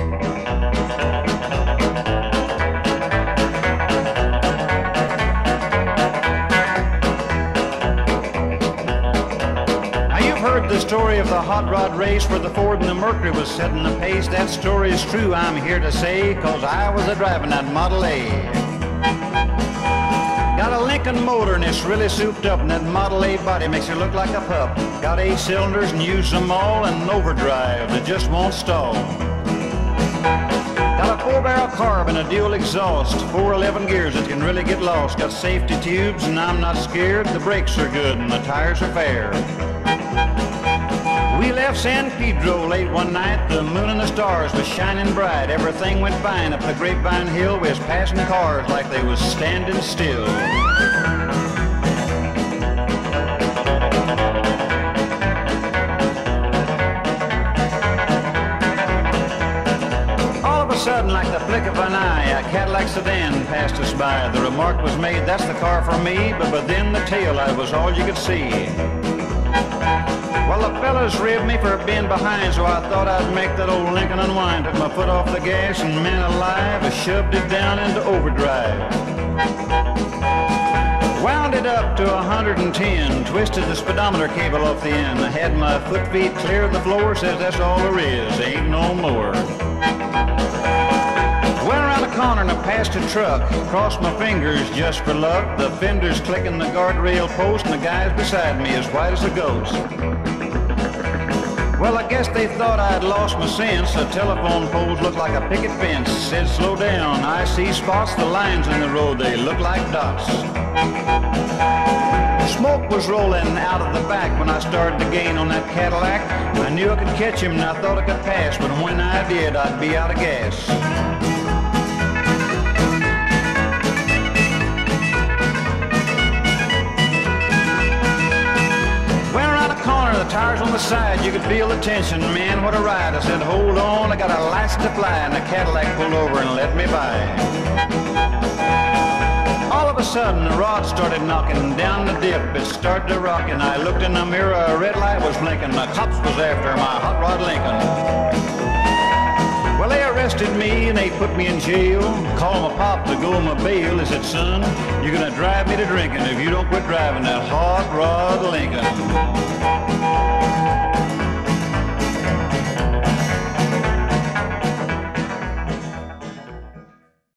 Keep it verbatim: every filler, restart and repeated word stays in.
The story of the hot rod race where the Ford and the Mercury was setting the pace. That story is true, I'm here to say, cause I was a driving that Model A. Got a Lincoln motor and it's really souped up, and that Model A body makes it look like a pup. Got eight cylinders and use them all, and an overdrive that just won't stall. Got a four-barrel carb and a dual exhaust, four eleven gears that can really get lost. Got safety tubes and I'm not scared, the brakes are good and the tires are fair. We left San Pedro late one night, the moon and the stars was shining bright. Everything went fine up the Grapevine Hill, we was passing cars like they was standing still. All of a sudden, like the flick of an eye, a Cadillac sedan passed us by. The remark was made, that's the car for me, but within the taillight was all you could see. Well, the fellas ribbed me for being behind, so I thought I'd make that old Lincoln unwind. Took my foot off the gas and, man alive, I shoved it down into overdrive. Wound it up to one hundred ten, twisted the speedometer cable off the end. I had my foot feet clear of the floor, says that's all there is, ain't no more. Went around a corner and I passed a truck, crossed my fingers just for luck. The fenders clicking the guardrail post and the guys beside me as white as a ghost. Well, I guess they thought I'd lost my sense. The telephone poles looked like a picket fence. Said, slow down, I see spots. The lines in the road, they look like dots. Smoke was rolling out of the back when I started to gain on that Cadillac. I knew I could catch him and I thought I could pass, but when I did, I'd be out of gas. The tires on the side, you could feel the tension. Man, what a ride. I said, hold on, I got a license to fly, and the Cadillac pulled over and let me by. All of a sudden, the rod started knocking down the dip. It started to rock, and I looked in the mirror, a red light was blinking. The cops was after my hot rod Lincoln. Well, they arrested me and they put me in jail. Called my pop to go on my bail. They said, son, you're gonna drive me to drinking if you don't quit driving that hot rod Lincoln.